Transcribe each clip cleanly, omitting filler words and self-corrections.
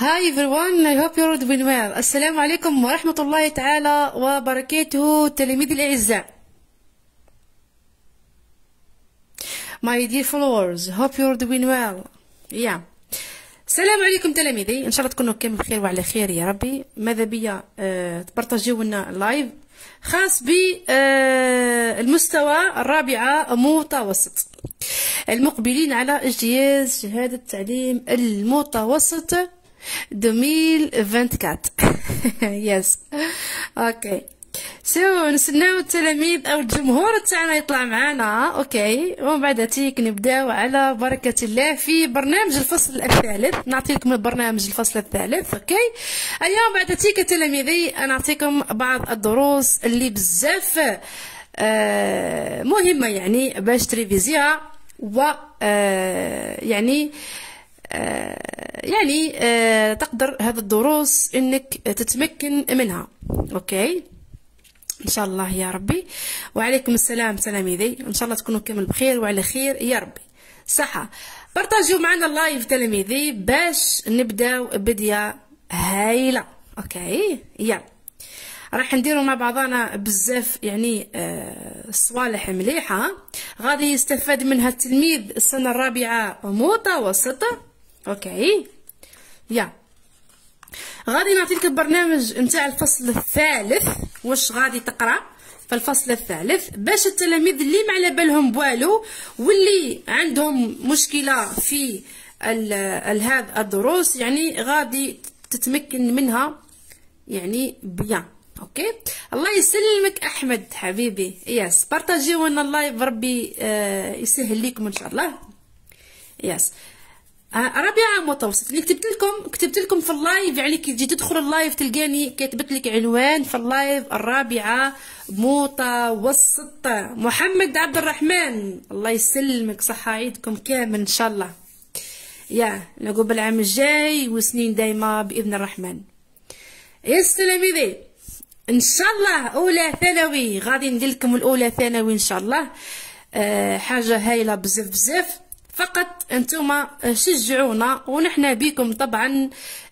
Hi everyone, I hope you're doing well. السلام عليكم ورحمة الله تعالى وبركاته تلاميذي الأعزاء. My dear followers, hope you're doing well. Yeah. السلام عليكم تلاميذي، إن شاء الله تكونوا كامل بخير وعلى خير يا ربي. ماذا بيا تبارطاجيو لنا لايف خاص بالمستوى الرابعة متوسط، المقبلين على اجتياز شهادة التعليم المتوسط 2024. يس اوكي سو نستناو التلاميذ او الجمهور تاعنا يطلع معنا. اوكي ومن بعد تيك نبداو على بركة الله في برنامج الفصل الثالث. نعطي لكم البرنامج الفصل الثالث. اوكي اليوم بعد تيك تلاميذي نعطيكم بعض الدروس اللي بزاف مهمة يعني باش تريفيزيها و يعني تقدر هذه الدروس انك تتمكن منها. اوكي ان شاء الله يا ربي. وعليكم السلام تلاميذي، ان شاء الله تكونوا كامل بخير وعلى خير يا ربي. صحة بارطاجيو معنا اللايف تلاميذي باش نبداو بداية هايلة. اوكي يلا راح نديروا مع بعضنا بزاف يعني صوالح مليحة غادي يستفاد منها التلميذ السنة الرابعة متوسطة. اوكي يا غادي نعطيك البرنامج نتاع الفصل الثالث واش غادي تقرا في الفصل الثالث باش التلاميذ اللي ما على بالهم بوالو واللي عندهم مشكلة في هذه الدروس يعني غادي تتمكن منها يعني بيان. اوكي الله يسلمك احمد حبيبي. يس بارطاجيو لنا اللايف ربي يسهل لكم ان شاء الله. يس رابعه متوسط اللي كتبت لكم في اللايف يعني كي تجي تدخل اللايف تلقاني كاتبت لك عنوان في اللايف الرابعه متوسط. محمد عبد الرحمن الله يسلمك صحه عيدكم كامل ان شاء الله يا نقول بالعام الجاي وسنين دايمه باذن الرحمن. يس تلاميذي ان شاء الله اولى ثانوي غادي ندير لكم الاولى ثانوي ان شاء الله. حاجه هايله بزاف بزاف، فقط انتوما شجعونا ونحنا بكم طبعا.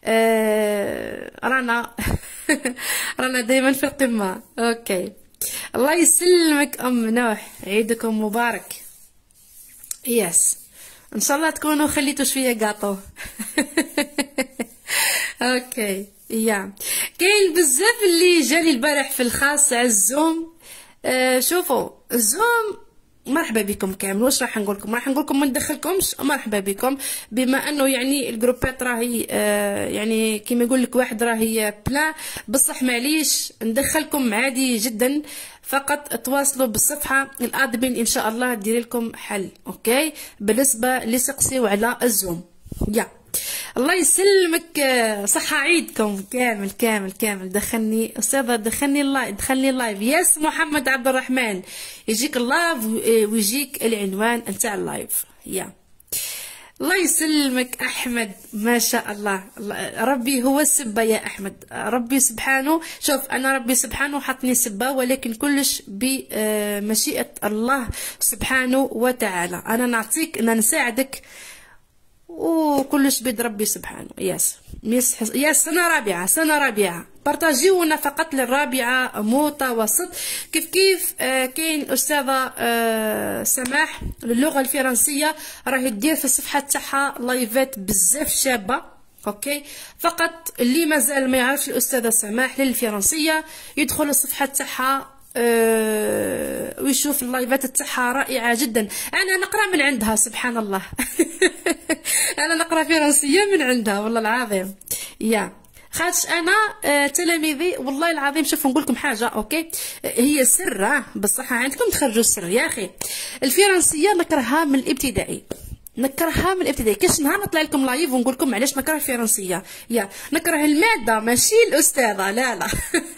رانا رانا دائما في القمه. اوكي الله يسلمك ام نوح عيدكم مبارك. يس ان شاء الله تكونوا خليتوا شويه قاطو. اوكي يا كاين بزاف اللي جالي البارح في الخاص على الزوم. شوفوا الزوم مرحبا بكم كامل. واش راح نقول لكم؟ راح نقول لكم ما ندخلكمش مرحبا بكم بما انه يعني الجروبات راهي يعني كيما يقول لك واحد راهي بلا بصح معليش ندخلكم عادي جدا، فقط تواصلوا بالصفحه الادمين ان شاء الله دير لكم حل. اوكي بالنسبه اللي سقسيو على الزوم يا الله يسلمك صحة عيدكم كامل كامل كامل. دخلني استاذة دخلني اللايف. يس محمد عبد الرحمن يجيك اللايف ويجيك العنوان نتاع اللايف يا الله يسلمك احمد ما شاء الله. ربي هو السبه يا احمد، ربي سبحانه. شوف انا ربي سبحانه حطني سبه ولكن كلش بمشيئة الله سبحانه وتعالى. انا نعطيك انا نساعدك وكلش بيد ربي سبحانه. يس سنة رابعة بارطاجيونا فقط للرابعة متوسط. كيف كاين أستاذة سماح للغة الفرنسية راهي دير في الصفحة تاعها لايفات بزاف شابة. اوكي فقط اللي مازال ما يعرفش الأستاذة سماح للفرنسية يدخل الصفحة تاعها ويشوف اللايفات تاعها رائعه جدا. انا نقرا من عندها سبحان الله. انا نقرا فرنسيه من عندها والله العظيم يا خاطش انا تلاميذي والله العظيم. شوفوا نقول لكم حاجه اوكي هي سر بصح عندكم تخرجوا السر يا اخي. الفرنسيه نكرهها من الابتدائي كاش نهار نطلع لكم لايف ونقول لكم علاش نكره الفرنسيه. يا نكره الماده ماشي الاستاذه لا.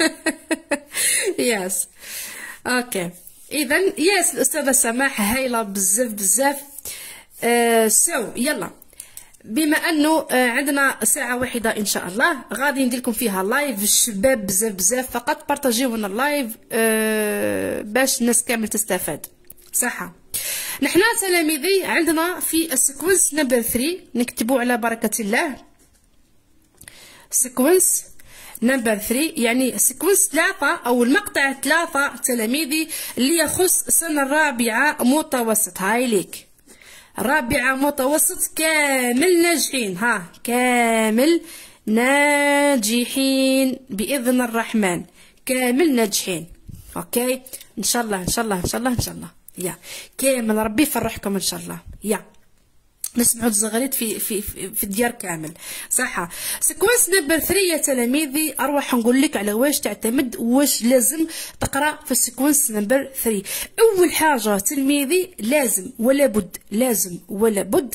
يس اوكي اذا يس الاستاذه سماح هايله بزاف بزاف. سو يلا بما انه عندنا ساعه واحده ان شاء الله غادي ندير لكم فيها لايف الشباب بزاف بزاف، فقط بارطاجيو لنا اللايف باش الناس كامل تستفاد. صحه نحنا تلاميذي عندنا في السيكونس نمبر 3 نكتبوا على بركه الله سيكونس نمبر 3 يعني سيكونس 3 أو المقطع 3 تلاميذي اللي يخص السنة الرابعة متوسط. هاي ليك رابعة متوسط كامل ناجحين، ها كامل ناجحين بإذن الرحمن، كامل ناجحين. اوكي ان شاء الله ان شاء الله ان شاء الله ان شاء الله يا كامل ربي يفرحكم ان شاء الله. يا نسمعوا الزغاريد في الديار كامل صح. سيكونس نمبر 3 يا تلاميذي اروح نقول لك على واش تعتمد، واش لازم تقرا في السيكونس نمبر 3. اول حاجه تلميذي لازم ولا بد، لازم ولا بد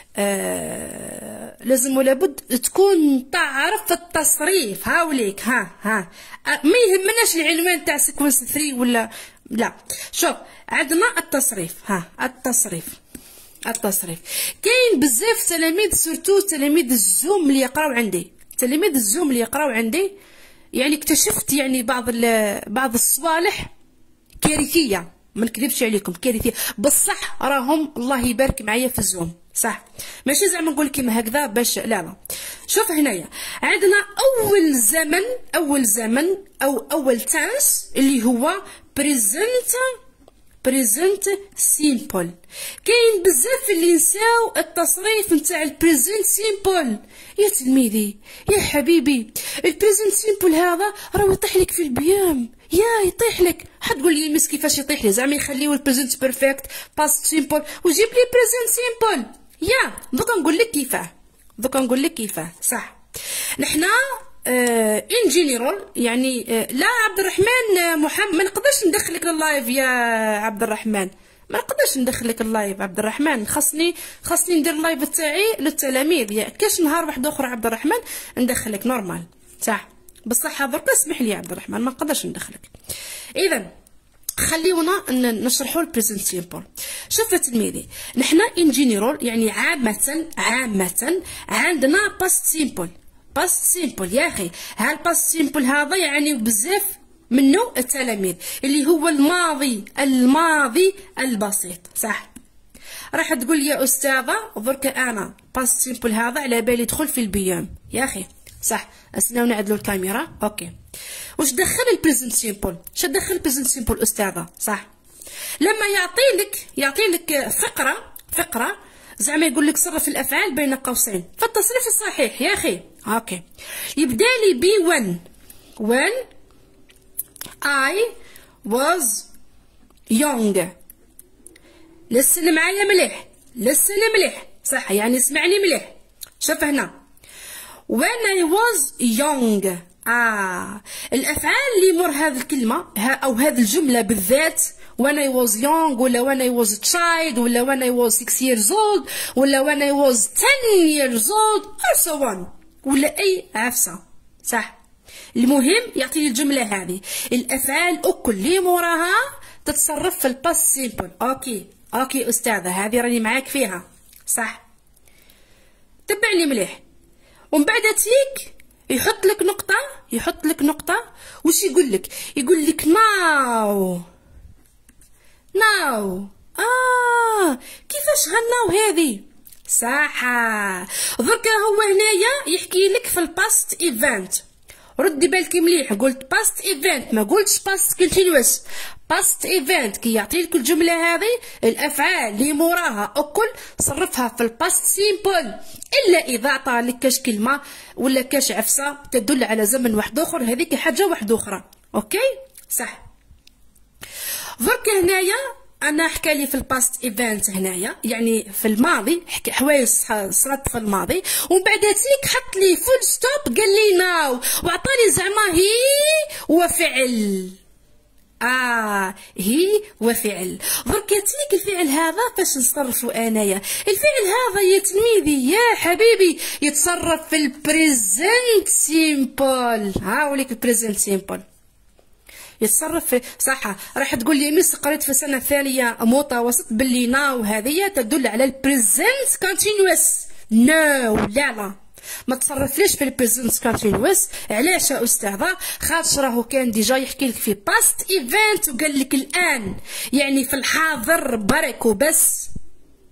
لازم ولا بد تكون تعرف التصريف. هاوليك ها ما يهمناش العنوان تاع سيكونس 3 ولا لا. شوف عندنا التصريف، التصريف كاين بزاف تلاميذ سورتو تلاميذ الزوم اللي يقراو عندي، تلاميذ الزوم اللي يقراو عندي يعني اكتشفت يعني بعض الصوالح كارثيه، ما نكذبش عليكم كارثيه بصح راهم الله يبارك معايا في الزوم صح، ماشي زعما نقول كيما هكذا باش لا. شوف هنايا عندنا اول زمن او اول تانس اللي هو بريزنت سيمبل. كاين بزاف اللي نساو التصريف نتاع البريزنت سيمبل. يا تلميذي يا حبيبي البريزنت سيمبل هذا راه يطيح لك في البيام، يا يطيح لك. حتقول لي مس كيفاش يطيح لي، زعما يخليو البريزنت بيرفكت باست سيمبل وجيب لي بريزنت سيمبل. يا دوكا نقول لك كيفاه صح. نحنا ان جينيرال يعني لا عبد الرحمن محمد ما نقدرش ندخلك لللايف يا عبد الرحمن، ما نقدرش ندخلك اللايف عبد الرحمن، خاصني ندير اللايف تاعي للتلاميذ. يا كاش نهار واحد اخر عبد الرحمن ندخلك نورمال صح، بصح درك اسمح لي يا عبد الرحمن ما نقدرش ندخلك. اذا خليونا نشرحوا البريزنت سيمبل. شوف يا تلميذي نحنا ان جينيرال يعني عامه عندنا باست سيمبل. باست سيمبل يا اخي هالباست سيمبل هذا يعني بزاف منه التلاميذ اللي هو الماضي البسيط صح. راح تقول يا استاذه درك انا باست سيمبل هذا على بالي يدخل في البيام يا اخي صح. استناو نعدلوا الكاميرا اوكي. واش دخل البريزنت سيمبل؟ اش دخل البريزنت سيمبل استاذه صح؟ لما يعطيلك فقره زعما يقول لك صرف الافعال بين قوسين فالتصريف الصحيح يا اخي اوكي. يبدا لي بي when I was young. لسن معايا مليح صح يعني اسمعني مليح. شوف هنا when I was young الافعال اللي مر هذه الكلمه او هذه الجمله بالذات when I was young ولا when I was a child ولا when I was 6 years old ولا when I was 10 years old or so on ولا اي عفسه صح. المهم يعطيني الجمله هذه الافعال الكل اللي موراها تتصرف في الباست سيمبل. اوكي استاذه هذه راني معاك فيها صح. تبعني مليح. ومن بعد تيك يحط لك نقطه واش يقول لك ناو كيفاش غناو هذه صح. درك هو هنايا يحكي لك في الباست ايفنت. ردي بالك مليح قلت باست ايفنت ما قلتش باست كونتينيوس. باست ايفنت كي يعطي لك الجمله هذه الافعال اللي موراها الكل صرفها في الباست سيمبل الا اذا عطى لك كاش كلمه ولا كاش عفسه تدل على زمن واحد اخر هذيك حاجه واحده اخرى. اوكي صح. درك هنايا انا حكى لي في الباست ايفنت هنايا يعني في الماضي حوايج صرات في الماضي ومن بعد تيك حط لي فول ستوب قال لي ناو وعطاني زعما هي وفعل هي وفعل. درك تيك الفعل هذا فاش نصرفو انايا الفعل هذا يا تلميذي يا حبيبي يتصرف في البريزنت سيمبل. وليك البريزنت سيمبل يتصرف في صح. راح تقول لي مس قريت في السنه الثانيه متوسط باللي ناو هذه تدل على البريزنت كونتينيوس. نو لا ما تصرفليش في البريزنت كونتينيوس. علاش يا استاذه؟ خاطر راهو كان ديجا يحكي لك في باست ايفنت وقال لك الان يعني في الحاضر برك وبس.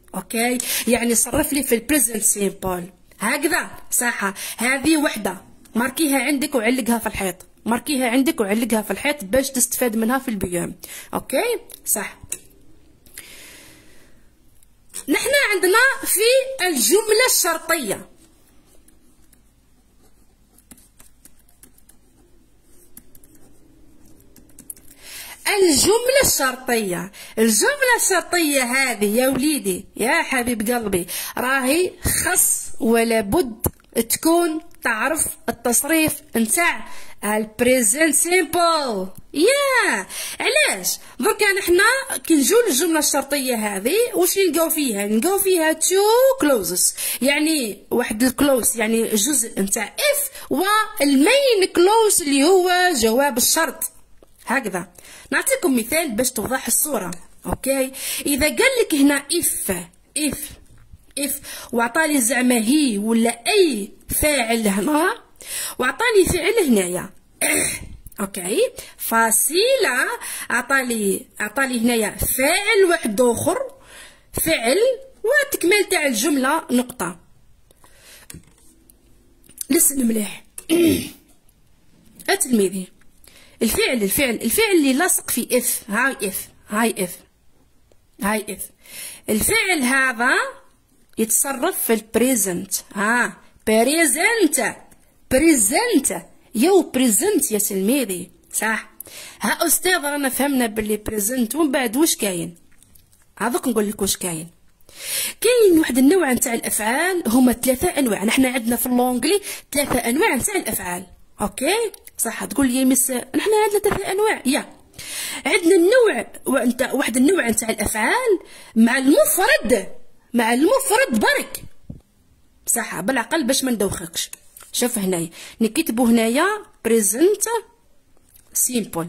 اوكي يعني صرف لي في البريزنت سيمبل هكذا صح. هذه وحده ماركيها عندك وعلقها في الحيط، ماركيها عندك وعلقها في الحيط باش تستفاد منها في البيوم. اوكي صح. نحنا عندنا في الجملة الشرطية الجملة الشرطية. الجملة الشرطية هذه يا وليدي يا حبيب قلبي راهي خص ولا بد تكون تعرف التصريف نتاع البريزنت سيمبل. يا علاش دركا نحنا كي نجو للجمله الشرطيه هذه واش نلقاو فيها؟ نلقاو فيها تو كلوزز، يعني واحد الكلوز يعني جزء نتاع اف، والمين كلوز اللي هو جواب الشرط. هكذا نعطيكم مثال باش توضح الصوره. اوكي اذا قال لك هنا اف وعطاني زعما هي ولا اي فاعل هنا وعطاني فعل هنايا اوكي فاصيله، عطالي هنايا فاعل واحد اخر فعل وتكمل تاع الجمله نقطه. لسن مليح تلميذي الفعل اللي لاصق في اف، هاي اف الفعل هذا يتصرف في البريزنت. بريزنت يا تلميذي صح. ها استاذ رانا فهمنا باللي بريزنت ومن بعد واش كاين؟ هذوك نقول لك واش كاين. كاين واحد النوع نتاع الافعال، هما 3 انواع. نحنا عندنا في اللونجلي 3 انواع نتاع الافعال. اوكي صح. تقول لي مس نحنا عندنا 3 انواع. يا عندنا النوع واحد النوع نتاع الافعال مع المفرد برك صح بالعقل باش ما ندوخكش. شوف هنايا نكتبوا هنايا بريزنت سيمبل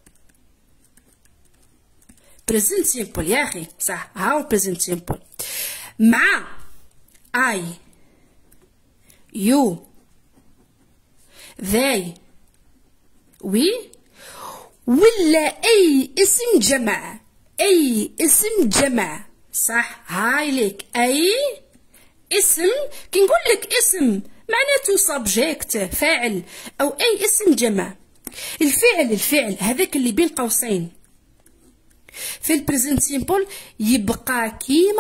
يا اخي صح. هاو بريزنت سيمبل مع اي يو they وي ولا اي اسم جمع صح. هاي ليك اي اسم. كي نقول لك اسم معناته سبجيكت فاعل او اي اسم جمع. الفعل هذاك اللي بين قوسين في البريزنت سيمبل يبقى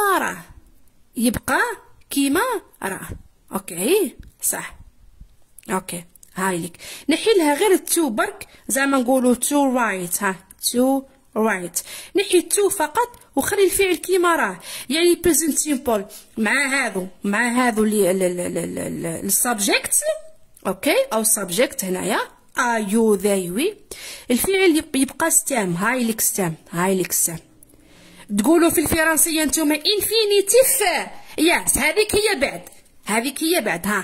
كيما راه. اوكي صح. اوكي هاي لك نحي لها غير التو برك زعما نقولوا تو رايت. تو رايت نحي تو فقط وخلي الفعل كيما راه. يعني بريزنت سيمبل مع هذو اللي السبجكت اوكي او السبجكت هنايا يو ذي وي. الفعل يبقى ستام. هاي لك ستام. تقولوا في الفرنسيه نتوما انفينيتيف. ياس هذيك هي بعد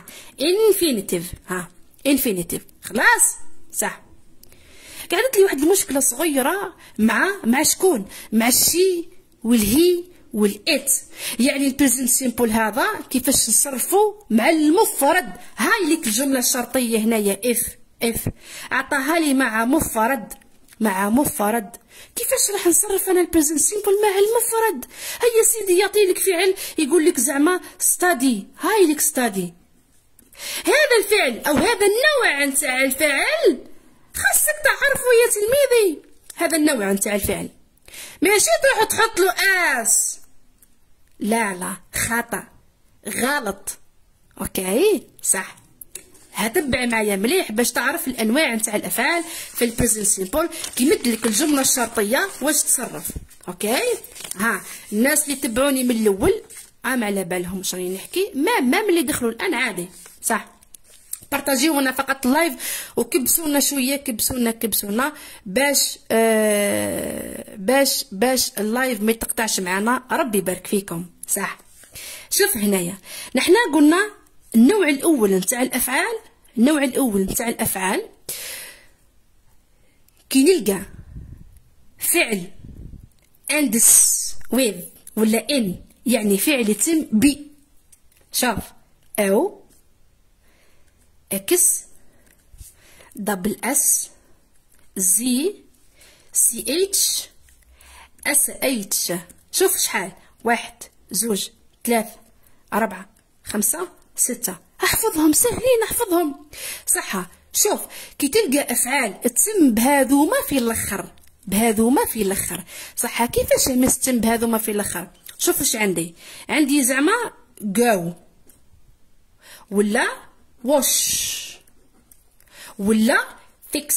انفينيتيف خلاص صح. قعدت لي واحد المشكله صغيره مع شكون؟ مع الشي والهي والات. يعني البريزنت سيمبل هذا كيفاش نصرفوا مع المفرد. هاي لك الجمله الشرطيه هنايا اف عطاها لي مع مفرد. كيفاش راح نصرف انا البريزنت سيمبل مع المفرد؟ هيا سيدي يعطي لك فعل يقول لك زعما ستادي. هاي لك ستادي. هذا الفعل او هذا النوع نتاع الفعل خاصك تعرفوا يا تلميذي. هذا النوع نتاع الفعل ماشي تروح تحط له اس. لا خطا غلط. اوكي صح. هتبع معايا مليح باش تعرف الانواع نتاع الافعال في البريزنت سيمبل كي مثلك الجمله الشرطيه واش تصرف. اوكي الناس اللي تبعوني من الاول على بالهم شنو نحكي. ما ملي دخلوا الان عادي صح. بارطاجيونا فقط اللايف وكبسونا شويه كبسونا باش اللايف ما يتقطعش معنا. ربي يبارك فيكم صح. شوف هنايا نحنا قلنا النوع الاول نتاع الافعال كي نلقى فعل اندس with ولا ان يعني فعل يتم ب. شوف او اكس دبل اس زي سي اتش اس اتش. شوف شحال 1 2 3 4 5 6 احفظهم سهلين احفظهم. صح. شوف كي تلقى افعال تتم بهذوما في الاخر، بهذوما في الاخر. صح. كيفاش تتم بهذوما في الاخر؟ شوف واش عندي زعما go ولا wash ولا fix.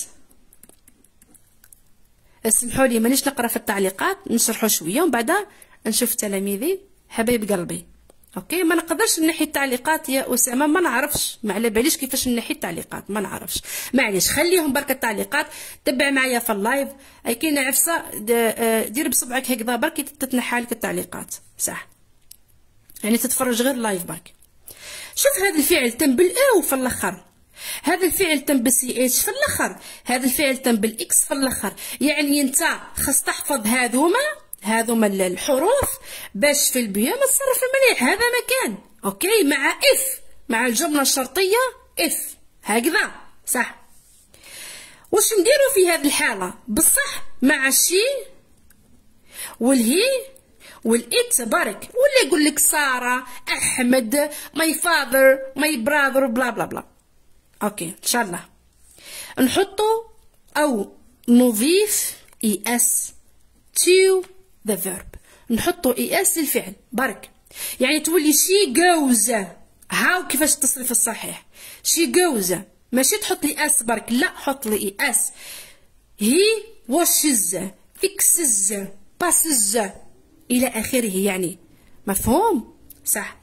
اسمحوا لي مانيش نقرا في التعليقات، نشرحوا شويه ومن بعد نشوف تلاميذي حبايب قلبي. اوكي ما نقدرش نحي التعليقات يا اسامه، ما نعرفش، ما على باليش كيفاش نحي التعليقات، ما نعرفش. معليش خليهم برك التعليقات، تبع معايا في اللايف. اي كاينه عفسه دير بصبعك هكذا برك تتنحى لك التعليقات. صح يعني تتفرج غير لايف برك. شوف هذا الفعل تم بالاو في الاخر، هذا الفعل تم بالسي اتش في الاخر، هذا الفعل تم بالاكس في الاخر. يعني انت خاص تحفظ هذوما الحروف باش في البيئة ما تصرف مليح. هذا مكان اوكي مع اف، مع الجملة الشرطية اف هكذا. صح. واش نديرو في هذه الحالة بصح؟ مع الشي والهي والإت بارك، ولا يقول لك سارة، أحمد، ماي فاذر، ماي براذر، بلا بلا بلا. اوكي ان شاء الله نحطو او نضيف اي اس to the verb، نحطو اي اس للفعل برك. يعني تولي she goes، هاو كيفاش التصريف الصحيح. she goes ماشي تحط لي اس برك، لا حط لي اي اس. he washes fixes passes الى اخره. يعني مفهوم؟ صح.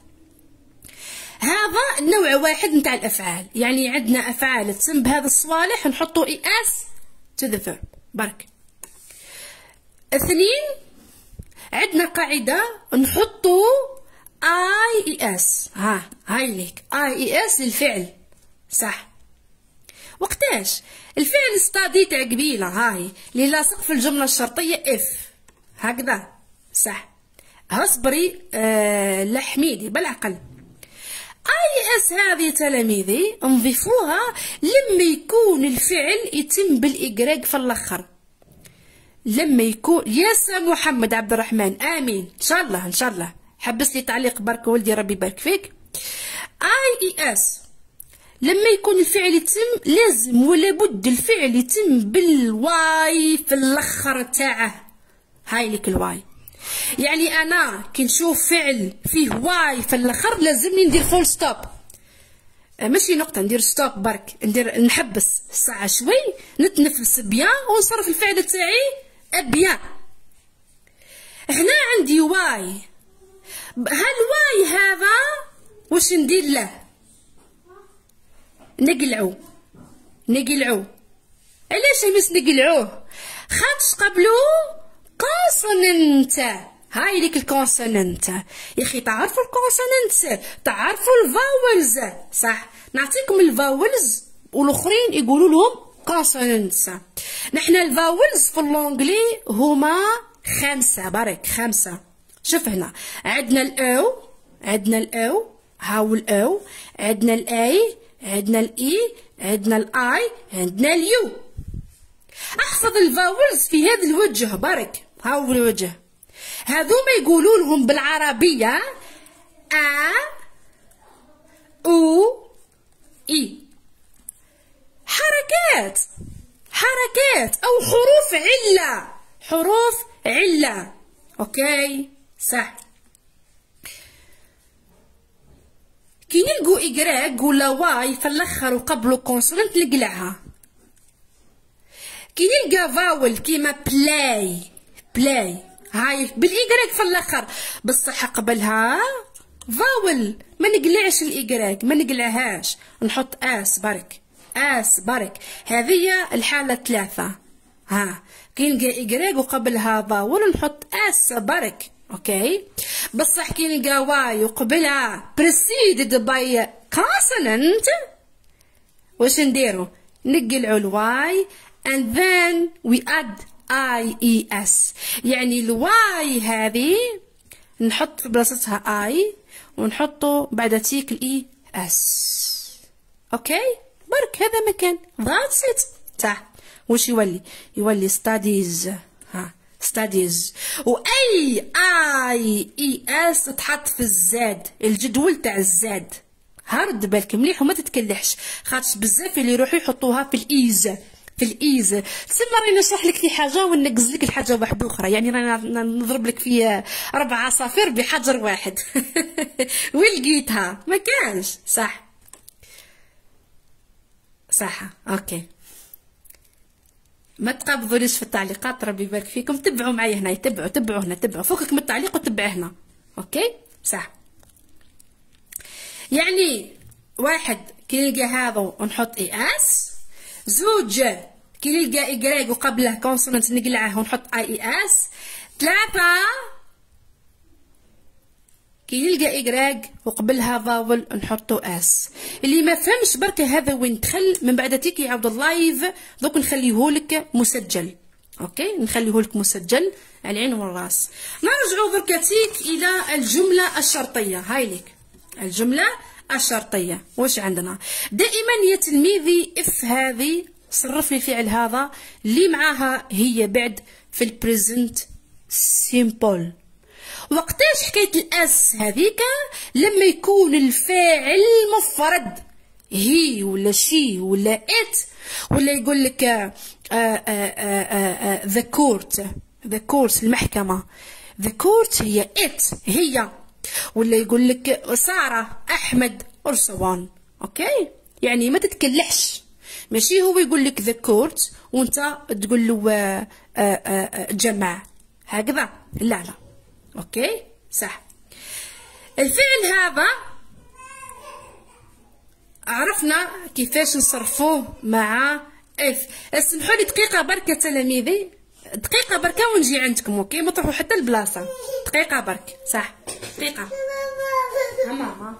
هذا نوع واحد نتاع الافعال. يعني عندنا افعال تسم بهذا الصوالح نحطو اي اس to the verb برك. اثنين عندنا قاعدة نحطو اي اس. هاي ليك اي اس للفعل. صح. وقتاش الفعل ستادي تاع قبيله هاي اللي لاصق في الجملة الشرطية اف هكذا. صح. اصبري لحميدي بالعقل. اي اس هذه تلاميذي نضيفوها لما يكون الفعل يتم بالاجراج في الاخر. لما يكون يا محمد عبد الرحمن امين ان شاء الله ان شاء الله. حبس لي تعليق برك ولدي ربي يبارك فيك. اي اس لما يكون الفعل يتم لازم ولا بد الفعل يتم بالواي في الاخر تاعه. هاي لك الواي. يعني انا كي نشوف فعل فيه واي في الاخر لازمني ندير فول ستوب، ماشي نقطه، ندير ستوب برك، نحبس الساعه شوي نتنفس بيان ونصرف الفعل تاعي بيان. هنا عندي واي، هالواي هذا واش ندير له؟ نقلعو. علاش مس نقلعوه؟ خاطش قبلو كونسوننت. هاي ليك الكونسوننت يا اخي. تعرفوا الكونسوننت، تعرفوا الفاولز. صح. نعطيكم الفاولز والاخرين يقولوا لهم كونسوننتس. نحنا الفاولز في اللونجلي هما 5 برك، 5. شوف هنا عندنا الاو، هاو الاو، عندنا الاي، عندنا الاي، عندنا الاي، عندنا اليو. احفظ الفاولز في هذا الوجه برك. هاو الوجه هذوما يقولوا لهم بالعربيه ا او اي. حركات او حروف عله. اوكي صح. كي نلقوا إجراج ولا واي في الاخر وقبله كونسونانت نقلعها. كي نلقى فاول كيما بلاي هاي بالإجراج في الاخر بصح قبلها فاول ما نقلعش الإجراج، ما نقلعهاش، نحط اس برك. هذه الحالة 3. كي نلقى إجراج وقبلها فاول نحط اس برك. اوكي بصح كي نلقى واي وقبلها preceded by consonant واش نديرو؟ نقلعو الواي and then we add ies. يعني الواي هذه نحط في بلاصتها اي ونحطو بعد تيك الاي اس. اوكي برك هذا مكان that's it. صح. واش يولي studies. studies. واي اي اس تحط في الزاد، الجدول تاع الزاد. رد بالك مليح وما تتكلحش، خاطر بزاف اللي يروحوا يحطوها في الايز، في الايز. تسمى راني نشرح لك في حاجه وننقز لك الحاجه واحده اخرى، يعني رانا نضرب لك في 4 عصافير بحجر واحد. وين لقيتها؟ ما كانش. صح صح. اوكي، ما تقابضوليش في التعليقات، ربي يبارك فيكم. تبعوا معايا هنا، تبعوا هنا، تبعوا فوقك من التعليق وتبع هنا. اوكي صح. يعني واحد كي نلقى هذا ونحط اي اس، زوج كي نلقى ايكغيك وقبله كونسونانت نقلعه ونحط اي اس، 3 كي نلقى ايكغيك وقبلها فاول نحطو اس. اللي ما فهمش بركه هذا وين دخل من بعد تيكي يعاود اللايف، دوك نخليهولك مسجل. اوكي نخليهولك مسجل على العين والراس. نرجعوا بركتيك الى الجمله الشرطيه. هاي لك الجمله الشرطيه. واش عندنا؟ دائما يا تلميذي اف هذه صرف لي الفعل هذا اللي معاها هي بعد في البريزنت سيمبل. وقتاش حكايه الاس هذيك؟ لما يكون الفاعل مفرد، هي ولا شي ولا ات، ولا يقول لك ذا كورت، ذا كورت المحكمه، ذا كورت هي ات هي، ولا يقول لك ساره احمد ارسوان. اوكي يعني ما تتكلحش، ماشي هو يقول لك ذا كورت وانت تقول له جمع هكذا، لا لا. اوكي صح. الفعل هذا عرفنا كيفاش نصرفوه مع اف. اسمحوا لي دقيقه بركه تلاميذي، دقيقه بركه ونجي عندكم. اوكي ما تروحوا حتى البلاصه، دقيقه برك. صح دقيقه ماما.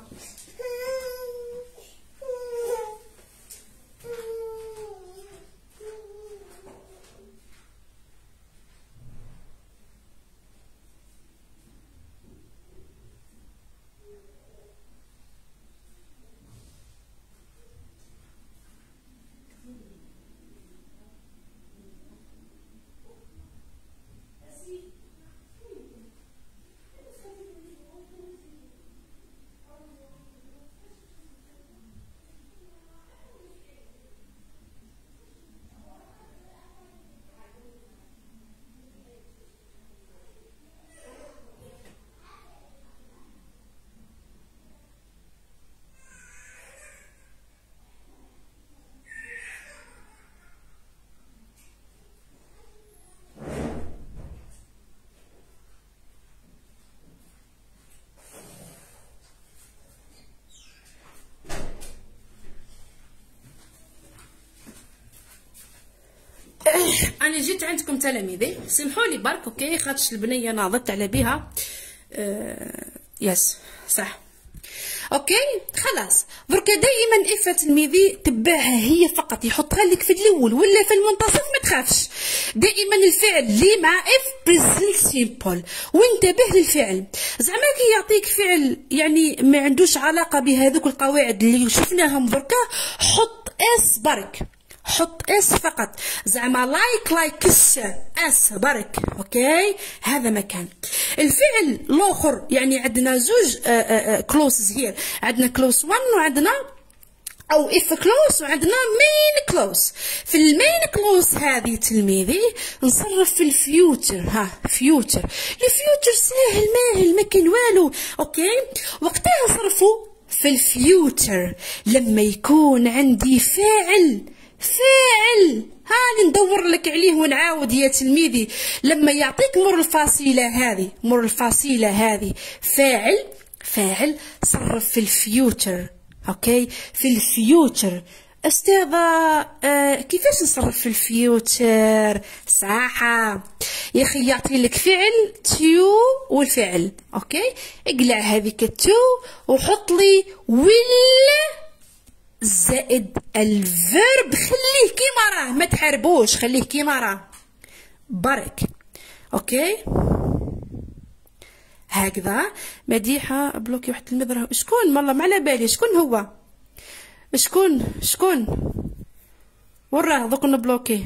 انا جيت عندكم تلاميذي، سمحوا لي برك. اوكي خاطش البنيه ناضت على بها. يس صح. اوكي خلاص. دركا دائما اف تلميذي تبعها هي فقط، يحطها لك في الاول ولا في المنتصف، ما تخافش. دائما الفعل اللي مع اف بريزنت سيمبل. وانتبه للفعل، زعما كي يعطيك فعل يعني ما عندوش علاقه بهذوك القواعد اللي شفناهم دركا، حط اس برك، حط اس فقط، زعما لايك اس برك. اوكي هذا مكان الفعل الاخر. يعني عندنا زوج كلوسز هير، عندنا كلوس 1 وعندنا او اف كلوس وعندنا مين كلوس. في المين كلوس هذه تلميذي نصرف في الفيوتشر. ها فيوتشر، الفيوتشر ساهل ماهل ما كان والو. اوكي وقتها نصرفوا في الفيوتشر لما يكون عندي فاعل هاني ندور لك عليه ونعاود يا تلميذي. لما يعطيك مر الفاصلة هذه فاعل صرف في الفيوتشر. اوكي في الفيوتشر. استاذة كيفاش نصرف في الفيوتشر؟ صحة يا اخي، يعطي لك فعل تيو والفعل. اوكي اقلع هذيك التو وحط لي ولا زائد الفيرب، خليه كيما راه، ما تحاربوش، خليه كيما راه برك. اوكي هكذا. مديحه بلوكي واحد المذره. شكون والله ما على بالي شكون هو، شكون وراه دوك نبلوكي.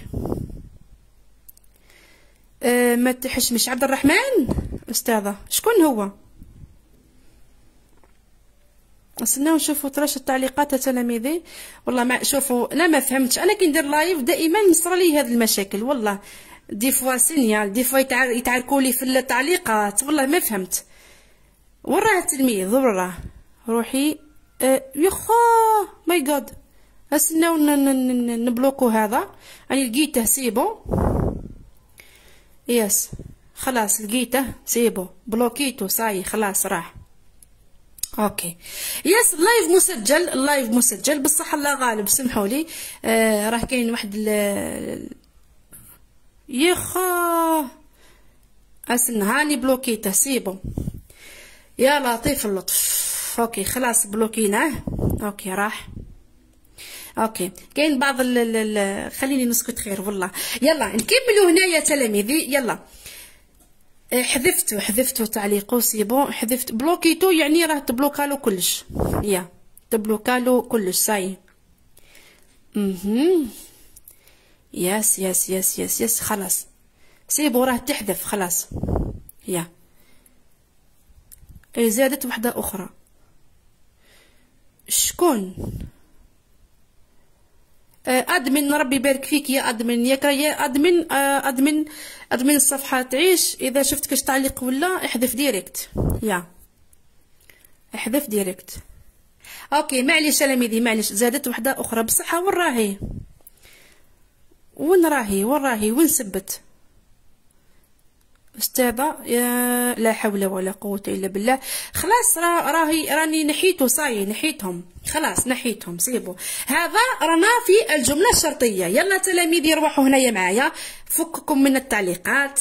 ما تحشمش. عبد الرحمن استاذه شكون هو؟ استناو نشوفوا تراش التعليقات يا تلاميذي. والله ما شوفوا، لا ما فهمتش انا كي ندير لايف دائما يصرى لي هذه المشاكل والله. دي فوا سينيال، دي فوا يتعاركوا لي في التعليقات، والله ما فهمت. وراه التلميذ وراه روحي. يخا ماي جاد. استناو نبلوكو هذا. راني لقيته سيبو. يس خلاص لقيته سيبو بلوكيتو صاي خلاص راح. اوكي يس اللايف مسجل، اللايف مسجل بصح الله غالب سمحوا لي. راه كاين واحد يخا اسن هاني بلوكيته سيبو يا لطيف اللطف. اوكي خلاص بلوكيناه. اوكي راح. اوكي كاين بعض خليني نسكت خير والله. يلا نكملوا هنا يا تلاميذي. يلا حذفتو تعليقو سيبون. حذفت بلوكيتو يعني راه تبلوكالو كلش. يا تبلوكالو كلش صاي. يس يس يس يس يس خلاص سيبو راه تحذف خلاص. يا زادت وحده اخرى. شكون؟ ادمن ربي يبارك فيك يا ادمن. يا ادمن ادمن الصفحه تعيش. اذا شفت كاش تعليق ولا احذف ديريكت. يا احذف ديريكت. اوكي معليش تلاميذي معليش. زادت وحده اخرى بصحه. وين راهي؟ وين راهي؟ وين راهي؟ وين سبت استاذه؟ لا حول ولا قوه الا بالله. خلاص راني نحيتو صاي نحيتهم خلاص نحيتهم سيبو. هذا رانا في الجمله الشرطيه. يلا تلاميذي روحوا هنايا معايا فككم من التعليقات.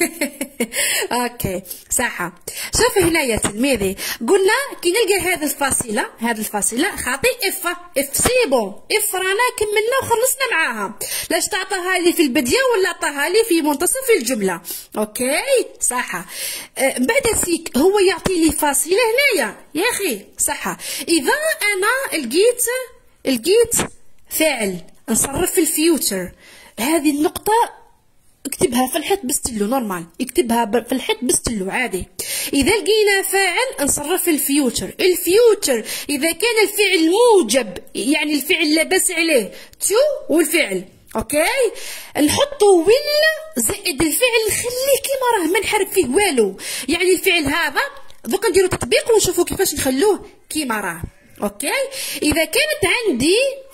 اوكي صح. شوف هنا يا تلميذي قلنا كي نلقى هذه الفاصله خاطي اف سيبو. اف رانا كملنا وخلصنا معاها. لاش تعطاها لي في البدايه ولا عطاها لي في منتصف الجمله. اوكي صح. بعد سيك هو يعطي لي فاصله هنايا يا اخي صح. اذا انا لقيت فاعل نصرف في الفيوتشر. هذه النقطه اكتبها في الحيط بستلو نورمال. اكتبها في الحيط بستلو عادي. اذا لقينا فاعل نصرف في الفيوتشر. الفيوتشر اذا كان الفعل موجب يعني الفعل لاباس عليه تو والفعل اوكي نحطو ولا زائد الفعل نخليه كيما راه ما نحرك فيه والو. يعني الفعل هذا دوكا نديرو تطبيق ونشوفو كيفاش نخلوه كيما راه. اوكي اذا كانت عندي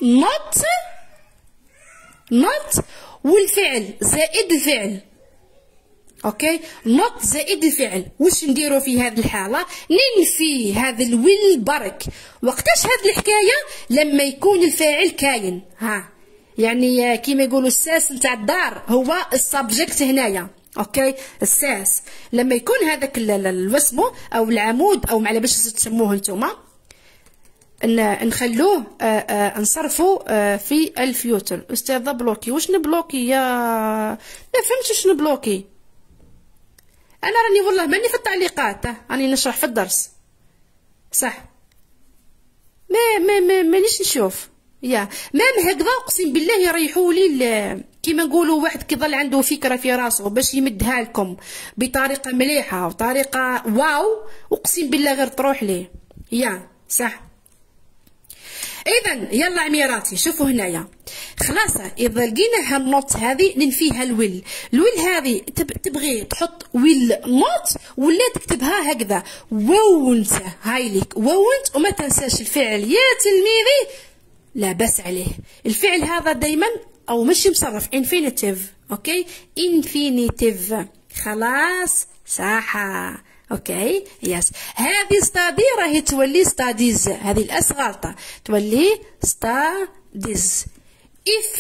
نوت والفعل زائد الفعل. اوكي نوت زائد الفعل واش نديرو في هذه الحاله؟ ننفي هذا الويل برك. وقتاش هذه الحكايه؟ لما يكون الفاعل كاين. ها يعني كيما يقولوا الساس نتاع الدار هو السبجكت هنايا. اوكي الساس لما يكون هذاك الوسمو او العمود او على باش تسموه نتوما نخلوه نصرفوا في الفيوتر. استاذه بلوكي واش نبلوكي يا ما فهمتش واش نبلوكي. انا راني والله ماني في التعليقات راني نشرح في الدرس صح. مانيش نشوف يا مام هكذا اقسم بالله يريحوا لي. كيما نقولوا واحد كيظل عنده فكره في راسه باش يمدها لكم بطريقه مليحه وطريقه واو اقسم بالله غير تروح ليه. يا صح. اذا يلا عميراتي شوفوا هنايا خلاص. اذا لقينا هالنوت هذه ننفيها الويل هذه تبغي تحط ويل نوت ولا تكتبها هكذا وونت. هاي ليك وونت. وما تنساش الفعل يا تلميذي لا بس عليه. الفعل هذا دايما او مش مصرف انفينيتيف. اوكي انفينيتيف خلاص صح. اوكي يس. هذه ستادي راهي تولي ستاديز. هذه الاس غلطه تولي ستاديز. if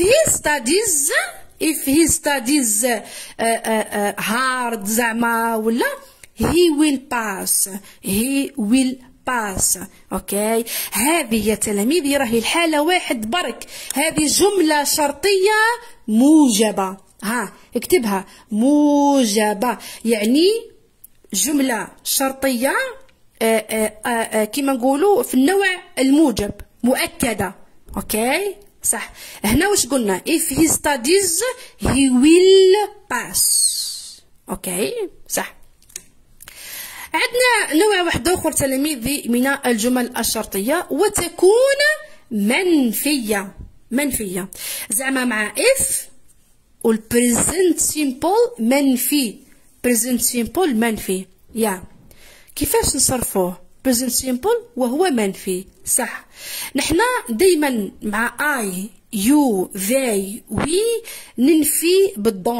he studies hard زعما ولا he will pass. اوكي هذه يا تلاميذي راهي الحاله واحد برك. هذه جمله شرطيه موجبه. ها اكتبها موجبه يعني جملة شرطية كما نقولوا في النوع الموجب مؤكدة. اوكي صح. هنا واش قلنا if he studies he will pass. اوكي صح. عندنا نوع واحد اخر تلاميذي من الجمل الشرطيه وتكون منفيه زعما مع اف والبريزنت سيمبل منفي. بريزنت سيمبل منفي كيفاش نصرفوه؟ بريزنت سيمبل وهو منفي صح. نحنا دايما مع اي يو they وي ننفي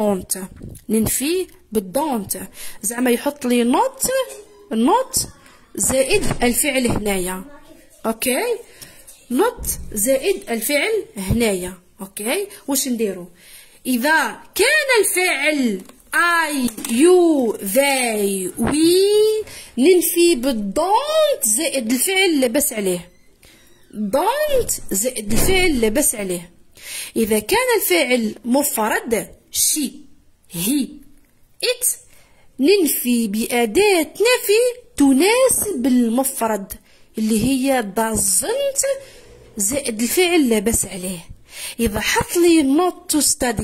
بالدونت زعما يحط لي نوت زائد الفعل هنايا. اوكي نوت زائد الفعل هنايا. اوكي واش نديرو؟ اذا كان الفعل I you they we ننفي بالدونت زائد الفعل اللي بس عليه. دونت زائد الفعل اللي بس عليه. إذا كان الفعل مفرد شي هي it ننفي بأداة نفي تناسب المفرد اللي هي doesn't زائد الفعل اللي بس عليه. إذا حط لي not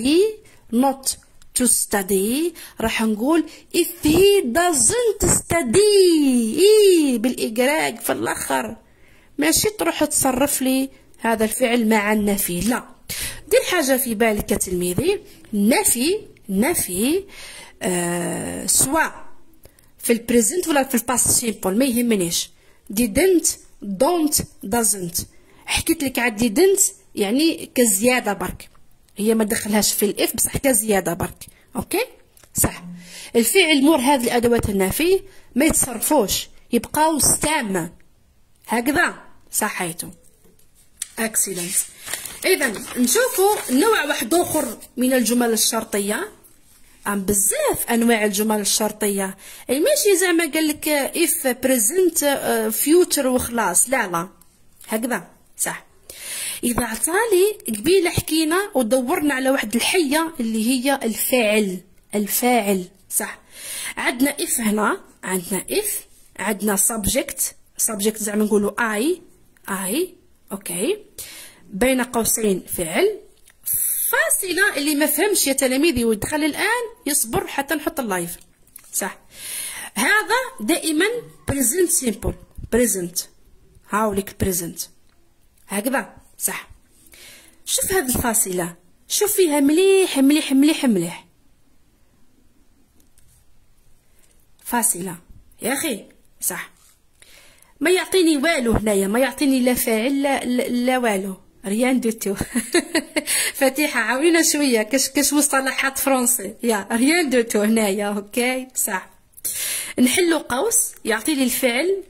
to study راح نقول if he doesn't study بالإجراج في الآخر، ماشي تروح تصرف لي هذا الفعل مع النفي، لا. دير حاجة في بالك يا تلميذي، نفي سواء في البريزنت ولا في الباست سيمبل ما يهمنيش. didn't don't doesn't حكيت لك على didn't يعني كزيادة برك، هي ما دخلهاش في الاف بصح كزيادة برك. اوكي صح. الفعل مور هذه الادوات النفي ما يتصرفوش، يبقاو ستام هكذا صحيتو. اكسيلنت. اذا نشوفوا نوع واحد اخر من الجمل الشرطيه. بزاف انواع الجمل الشرطيه، اي ماشي زعما قال لك اف بريزنت فيوتشر وخلاص، لا هكذا صح. اذا عطالي قبيله حكينا ودورنا على واحد الحيه اللي هي الفاعل صح. عندنا اف هنا، عندنا subject زعما نقولوا اي اوكي بين قوسين فعل. فاصله اللي ما فهمش يا تلاميذي ويدخل الان يصبر حتى نحط اللايف صح. هذا دائما present simple present، هاوليك present هكذا صح. شوف هذه الفاصله، شوف فيها مليح فاصله يا اخي صح. ما يعطيني والو هنايا، ما يعطيني لا فاعل لا والو، ريان دو تو. فتيحه عاونينا شويه كاش مصطلحات فرنسي يا ريان دو تو هنايا. اوكي صح. نحلو قوس يعطي لي الفعل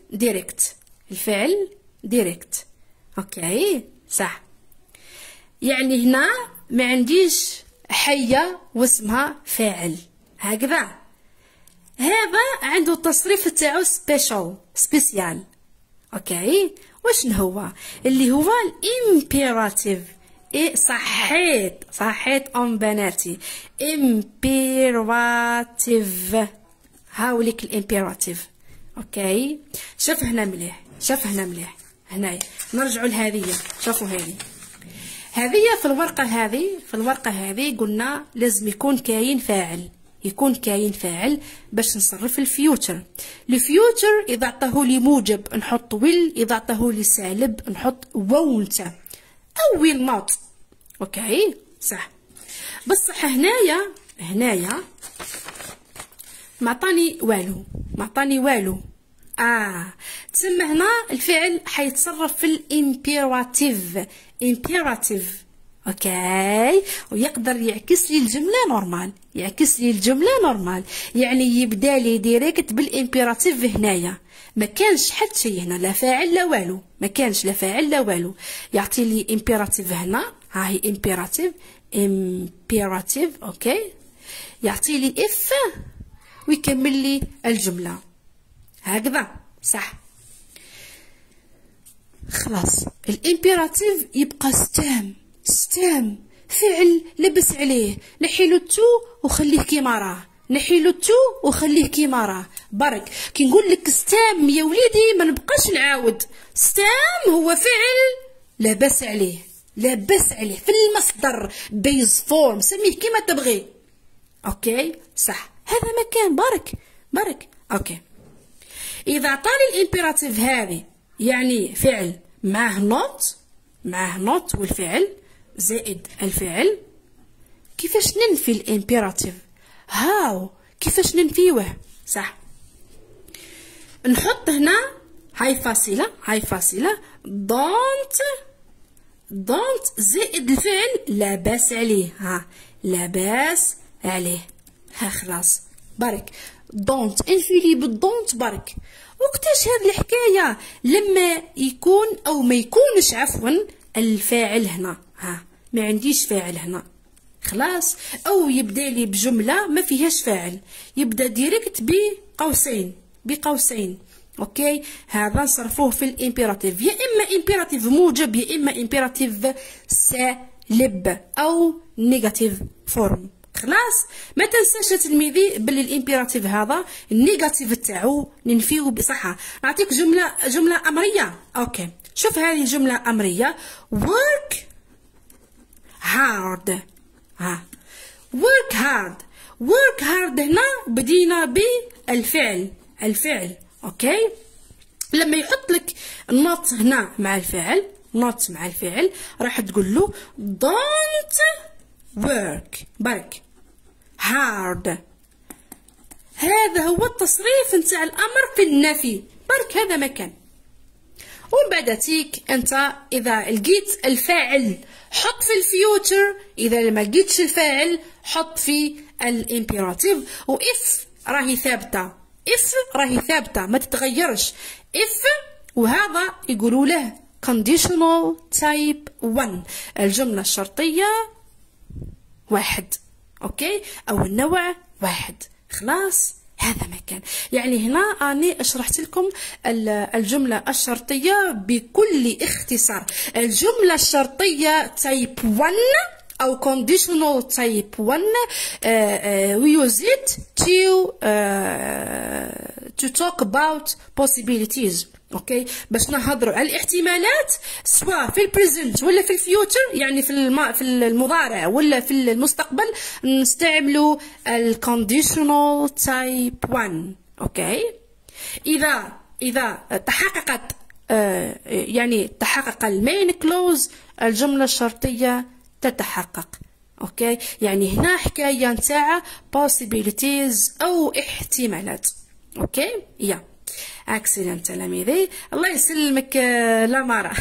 ديريكت اوكي صح. يعني هنا ما عنديش حيه واسمها فاعل هكذا. هذا عنده التصريف تاعو سبيسيال اوكي. وشن هو اللي هو الامبيراتيف؟ صحيت ام بناتي، امبيراتيف هاوليك الامبيراتيف اوكي. شوف هنا مليح هنايا نرجعوا لهذه. شوفوا هذه في الورقه هذه قلنا لازم يكون كاين فاعل باش نصرف الفيوتشر اذا عطاه لي موجب نحط ويل، اذا عطاه لي سالب نحط won't او will not اوكي صح. بصح هنايا ما عطاني والو تسمى هنا الفعل حيتصرف في الامبيراتيف اوكي، ويقدر يعكس لي الجمله نورمال، يعني يبدا لي ديريكت بالامبيراتيف هنايا. ما كانش حتى شيء هنا، لا فاعل لا والو، يعطي لي امبيراتيف هنا، ها هي امبيراتيف اوكي، يعطي لي اف ويكمل لي الجمله هكذا صح. خلاص الامبيراتيف يبقى ستام فعل لبس عليه، نحيلو تو وخليه كيما راه، برك كي نقول لك ستام يا وليدي ما نبقاش نعاود. ستام هو فعل لبس عليه في المصدر بيز فورم، سميه كيما تبغي اوكي صح. هذا مكان برك اوكي. اذا عطاني الامبيراتيف هذه يعني فعل معاه نوت والفعل زائد الفعل، كيفاش ننفي الامبيراتيف؟ هاو كيفاش ننفيوه؟ صح، نحط هنا هاي فاصلة دونت زائد الفعل لاباس عليه، لاباس عليه، خلاص برك دونت انفيلي بالدونت برك. وقتاش هاد الحكاية؟ لما يكون او ما يكونش عفوا الفاعل هنا، ما عنديش فاعل هنا خلاص، او يبدا لي بجملة ما فيهاش فاعل، يبدا ديريكت بقوسين اوكي. هذا نصرفوه في الامبيراتيف، يا اما امبيراتيف موجب يا اما امبيراتيف سالب او نيجاتيف فورم. خلاص ما تنساش يا تلميذي بلي الامبيراتيف هذا النيجاتيف تاعو ننفيو بصحة. نعطيك جملة امرية. اوكي شوف هذه جملة امرية work hard. work hard هنا بدينا بالفعل اوكي. لما يحط لك النوت هنا مع الفعل راح تقول له don't work برك hard. هذا هو التصريف نتاع الامر في النفي برك، هذا مكان. ومن بعد تيك انت اذا لقيت الفاعل حط في الفيوتشر، اذا ما لقيتش الفاعل حط في الامبيراتيف. واف راهي ثابته ما تتغيرش if، وهذا يقولوا له conditional type 1 الجمله الشرطيه 1 اوكي، او النوع 1. خلاص هذا مكان. يعني هنا أنا شرحت لكم الجملة الشرطية بكل اختصار. الجملة الشرطية type 1 أو conditional type 1 we use it to talk about possibilities اوكي، باش نهضروا على الاحتمالات سواء في البريزنت ولا في الفيوتشر، يعني في المضارع ولا في المستقبل نستعملوا الكونديشنال تايب 1 اوكي. اذا تحققت يعني تحقق المين كلوز الجمله الشرطيه تتحقق اوكي. يعني هنا حكايه نتاع possibilities او احتمالات اوكي. اكسلنت تلاميذي، الله يسلمك لامارا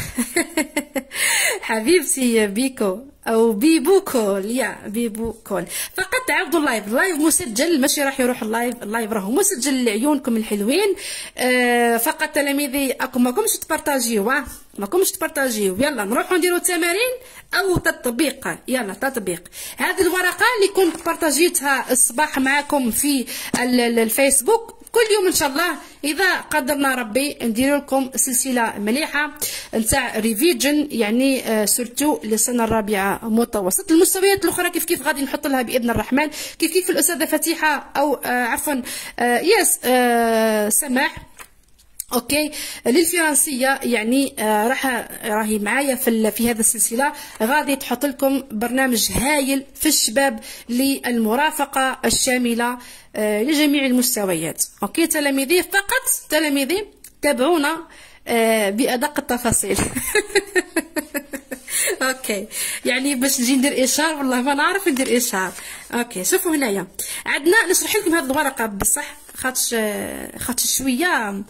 حبيبتي بيكو او بيبوكول بيبوكول. فقط تعرضوا اللايف مسجل، ماشي راح يروح اللايف راهو مسجل لعيونكم الحلوين. فقط تلاميذي ماكمش تبارطاجيو يلا نروحوا نديروا تمارين او تطبيق. يلا تطبيق هذه الورقه اللي كنت بارطاجيتها الصباح معكم في الفيسبوك. كل يوم ان شاء الله اذا قدرنا ربي ندير لكم سلسله مليحه نتاع ريفيجن، يعني سورتو للسنه الرابعه متوسط. المستويات الاخرى كيف غادي نحط لها باذن الرحمن، كيف الاستاذه فتيحه او عفوا ياس سماح اوكي للفرنسيه، يعني راهي معايا في هذا السلسله، غادي تحط لكم برنامج هايل في الشباب للمرافقه الشامله لجميع المستويات اوكي. تلاميذي فقط تلاميذي تابعونا بادق التفاصيل اوكي. يعني باش نجي ندير اشهار والله ما نعرف ندير اشهار اوكي. شوفوا هنايا عندنا نشرح لكم هذه الورقه بصح خاطش شويه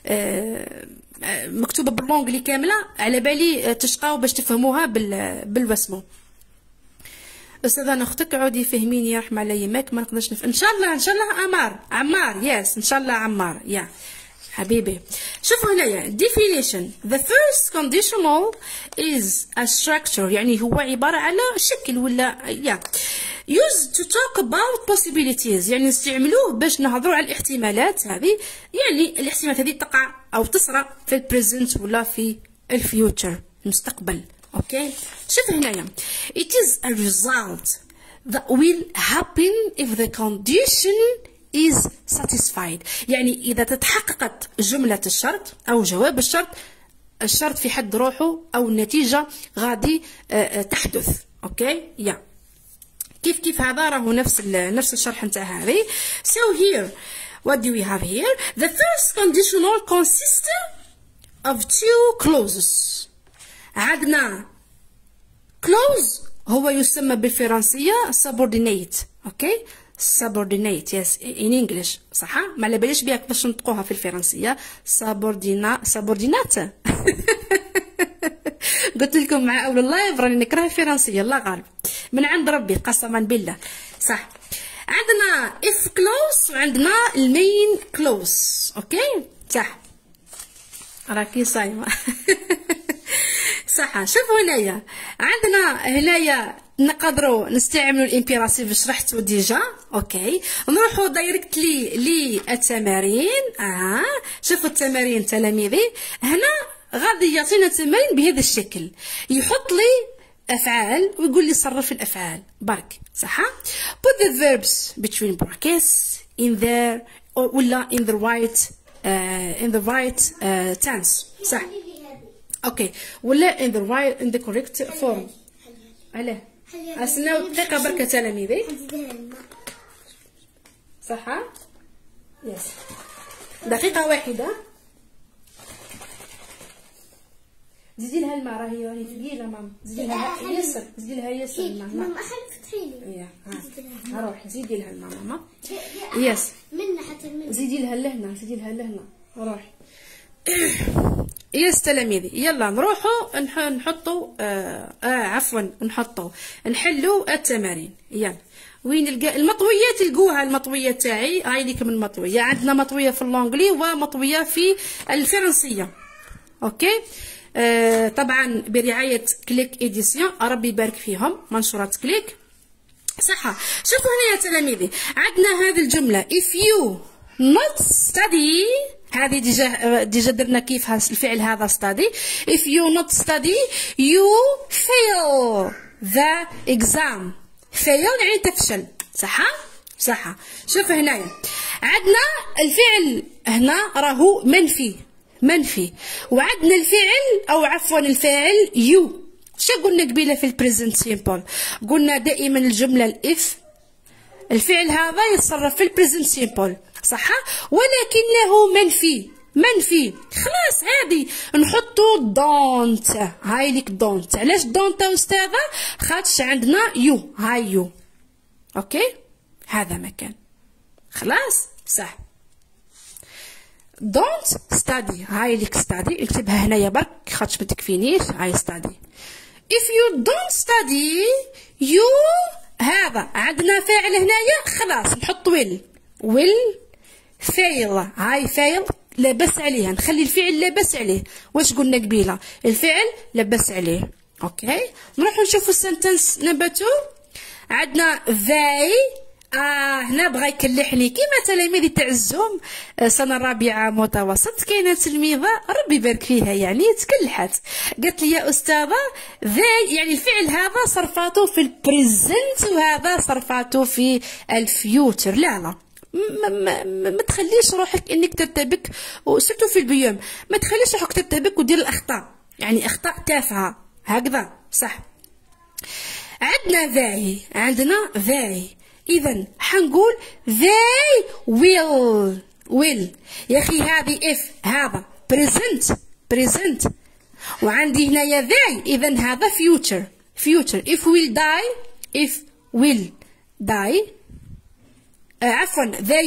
مكتوبه باللونجلي كامله، على بالي تشقاو باش تفهموها بالوسمو. استاذه اختك عودي فهميني يا رحمه الله يماك، ما نقدرش ان شاء الله عمار ياس ان شاء الله عمار يا حبيبي. شوفوا هنايا definition the first conditional is a structure، يعني هو عباره على شكل ولا used to talk about possibilities، يعني نستعملوه باش نهضروا على الاحتمالات هذه، يعني الاحتمالات هذه تقع او تصرى في البريزنت ولا في الفيوتشر المستقبل اوكي. شوف هنايا it is a result that will happen if the condition is satisfied، يعني اذا تتحققت جمله الشرط او جواب الشرط في حد روحه او النتيجه غادي تحدث اوكي. كيف هذا راهو نفس الشرح نتاع هذه. so here what do we have here? The first conditional consists of two clauses. عندنا clause هو يسمى بالفرنسية subordinate. okay, subordinate yes in English صح؟ ما على باليش بها كيفاش نطقوها في الفرنسية. subordinate قلت لكم مع اول الله راني نكره الفرنسية، الله غالب من عند ربي قسما بالله. صح، عندنا if clause وعندنا المين clause. اوكي صح، راكي صايمة صح. شوفوا هنايا عندنا هنايا نقدروا نستعملوا الامبيراتيف شرحته ديجا. اوكي نروحوا دايركتلي للتمارين. شوفوا التمارين تلاميذي، هنا غادي يعطينا تمارين بهذا الشكل، يحط لي افعال ويقول لي صرف الافعال برك صح. put the verbs between brackets in their ولا in the right tense صح. اوكي ولا in the correct form. علاه اسناو دقيقه بركه تلاميذي صح. يس دقيقه واحده. زيدي لها الماء، راهي ثقيله ماما. زيدي لها ياسر، زيدي لها ياسر الماء. ماما فتحي لي. ها روحي زيدي لها الماء ماما. يس من حتى من زيدي لها لهنا، زيدي لها لهنا روحي. يس تلاميذي يلا نروحوا نحطوا عفوا نحلوا التمارين. يلا وين المطويات؟ تلقوها المطويه تاعي، هاي ليكم المطويه. عندنا مطويه في اللونجلي ومطويه في الفرنسيه. اوكي طبعا برعايه كليك اديسيون، ربي يبارك فيهم منشورات كليك صح. شوفوا هنا يا تلاميذي عندنا هذه الجمله if you not study، هذه ديجا درنا كيفها الفعل هذا study. if you not study you fail the exam. fail يعني تفشل صح صح. شوف هنايا عندنا الفعل هنا راهو منفي وعندنا الفعل او عفوا الفاعل يو. شو قلنا قبيله في البريزنت سيمبل؟ قلنا دائما الجمله الاف الفعل هذا يتصرف في البريزنت سيمبل صح، ولكنه منفي. خلاص عادي نحطو دونت. هاي ليك دونت. علاش دونت استاذه؟ خاطش عندنا يو، هاي يو. اوكي هذا مكان خلاص صح. don't study هاي ليك study، اكتبها هنايا برك خاطش ما تكفينيش. هاي study. if you don't study you، هذا عندنا فاعل هنايا خلاص نحط will fail. هاي fail لبس عليها، نخلي الفعل لبس عليه. واش قلنا قبيله؟ الفعل لبس عليه. اوكي نروحوا نشوفوا السنتنس نمبر 2. عندنا they هنا بغا يكلحني كيما تلاميذي تاع الزوم سنه رابعه متوسط. كاينه تلميذه ربي يبارك فيها يعني تكلحت قالت لي يا استاذه ذي يعني الفعل هذا صرفاته في البريزنت وهذا صرفاته في الفيوتر. لا ما تخليش روحك انك ترتبك، وسيرتو في البيوم ما تخليش روحك ترتبك ودير الاخطاء، يعني اخطاء تافهه هكذا صح. عندنا ذاي إذا حنقول they will. يا أخي هذه if هذا present وعندي هنايا they، إذا هذا future. if will die عفوا they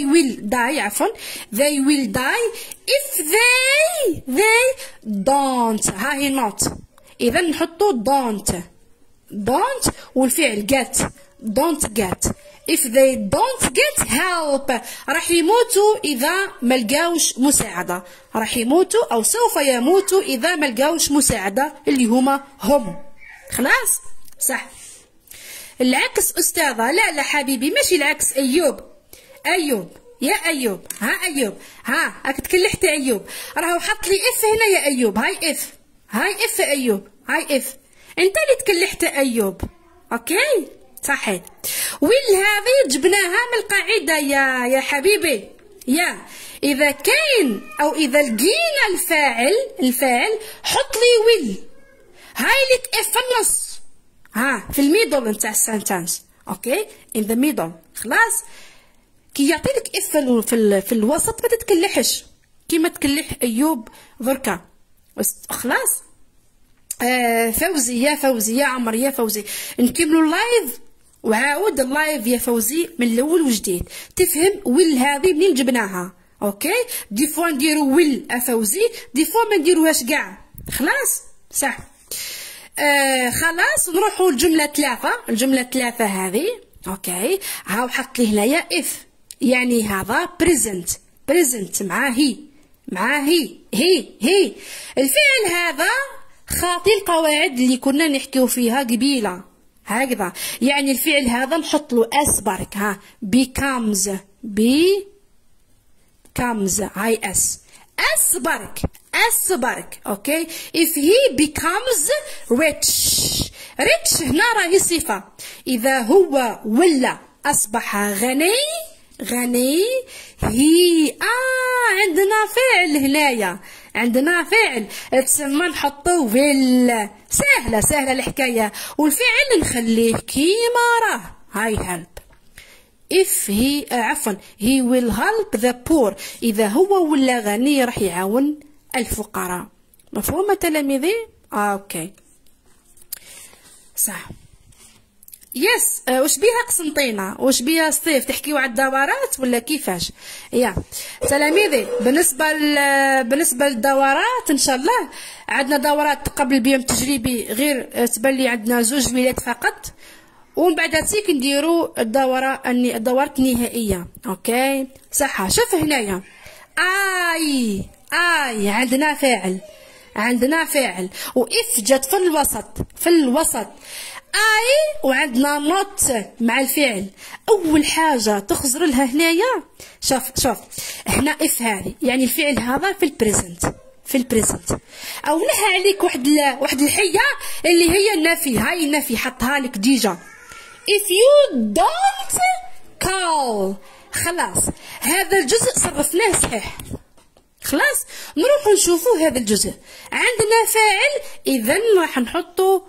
will die if they don't. ها هي not، إذا نحطو don't والفعل don't get. if they don't get help راح يموتوا إذا ما لقاوش مساعدة، راح يموتوا أو سوف يموتوا إذا ما لقاوش مساعدة اللي هم خلاص صح. العكس أستاذة، لا حبيبي ماشي العكس. أيوب يا أيوب، ها راك تكلحت أيوب، راهو حط لي اف هنا يا أيوب. هاي اف أيوب، هاي اف انت اللي تكلحت أيوب. اوكي صحيح. ويل هذه جبناها من القاعده يا حبيبي. يا اذا كاين او اذا لقينا الفاعل حط لي ويل. هاي لك اف في النص، في الميدل نتاع السنتنس. اوكي in the middle. خلاص كي يعطيلك اف في الوسط ما تتكلحش كيما تكلح ايوب دركا خلاص. فوزي يا فوزي، يا عمر يا فوزي. نكملوا اللايف وعاود اللايف يا فوزي من الاول وجديد، تفهم ويل هذه منين جبناها. اوكي دي فوا نديرو ويل افوزي، دي فوا ما نديروهاش كاع. خلاص صح. خلاص نروحوا الجمله 3. الجمله 3 هذه اوكي هاو حط لي هنايا اف، يعني هذا بريزنت مع هي. الفعل هذا خاطي القواعد اللي كنا نحكيو فيها قبيله هكذا. يعني الفعل هذا نحط له اس برك، ها becomes هاي اس برك. اوكي if he becomes rich هنا راهي صفه، اذا هو ولا اصبح غني هي عندنا فعل هنايا، عندنا فعل تسمى نحطو ويل. سهله الحكايه، والفعل نخليه كيما راه. هاي help if he عفوا he will help the poor، اذا هو ولا غني راح يعاون الفقراء. مفهوم تلاميذي؟ اوكي صح. يس واش بيها قسنطينه، واش بيها صيف تحكيو على الدورات ولا كيفاش؟ يا تلاميذي بالنسبه للدورات ان شاء الله عندنا دورات قبل بيوم تجريبي، غير تبان لي عندنا 2 ويلات فقط، ومن بعد تيك نديروا الدورات النهائيه. اوكي صح. شوف هنايا اي عندنا فاعل واف جات في الوسط اي، وعندنا نوت مع الفعل. اول حاجه تخزر لها هنايا شوف هنا اف هذه، يعني الفعل هذا في البريزنت. او لها عليك واحد الحيه اللي هي النفي. هاي النفي حطها لك ديجا if you don't call. خلاص هذا الجزء صرفناه صحيح. خلاص نروح نشوفوا هذا الجزء. عندنا فاعل اذا راح نحطه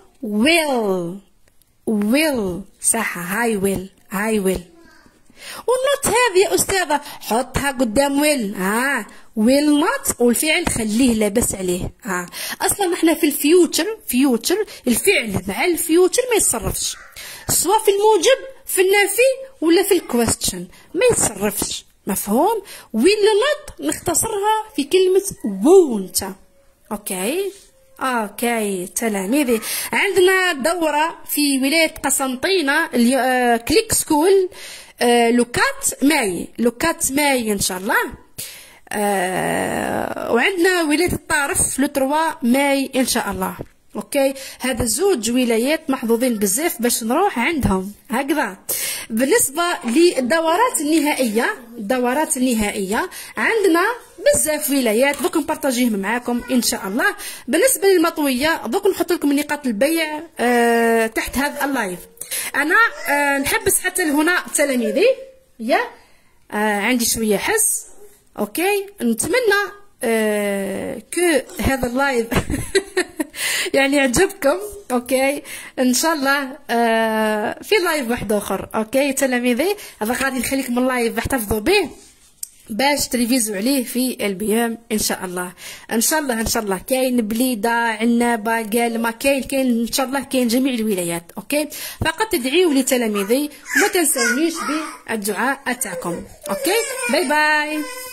will صح. هاي will والنوت هذه يا استاذه حطها قدام will not، والفعل خليه لابس عليه. اصلا احنا في الفيوتشر الفعل مع الفيوتشر ما يتصرفش، سواء في الموجب في النفي ولا في الكويستشن ما يتصرفش. مفهوم؟ will not نختصرها في كلمه won't. اوكي تلاميذي عندنا دورة في ولاية قسنطينة كليك سكول لوكات ماي ان شاء الله. وعندنا ولاية الطارف لو 3 ماي ان شاء الله. اوكي هذا 2 ولايات محظوظين بزاف باش نروح عندهم هكذا. بالنسبه للدورات النهائيه عندنا بزاف ولايات دوك نبارطاجيهم معاكم ان شاء الله. بالنسبه للمطويه دوك نحط لكم نقاط البيع تحت هذا اللايف. انا نحبس حتى لهنا تلاميذي، يا عندي شويه حس. اوكي نتمنى كو هذا اللايف يعني عجبكم. اوكي ان شاء الله في لايف واحد اخر. اوكي تلاميذي هذا غادي نخليكم اللايف احتفظوا به باش تريفيزو عليه في البيام ان شاء الله. ان شاء الله كاين بليده عنابه قال ما كاين ان شاء الله كاين جميع الولايات. اوكي فقط تدعيوا لي تلاميذي وما تنسونيش بالدعاء تاعكم. اوكي باي باي.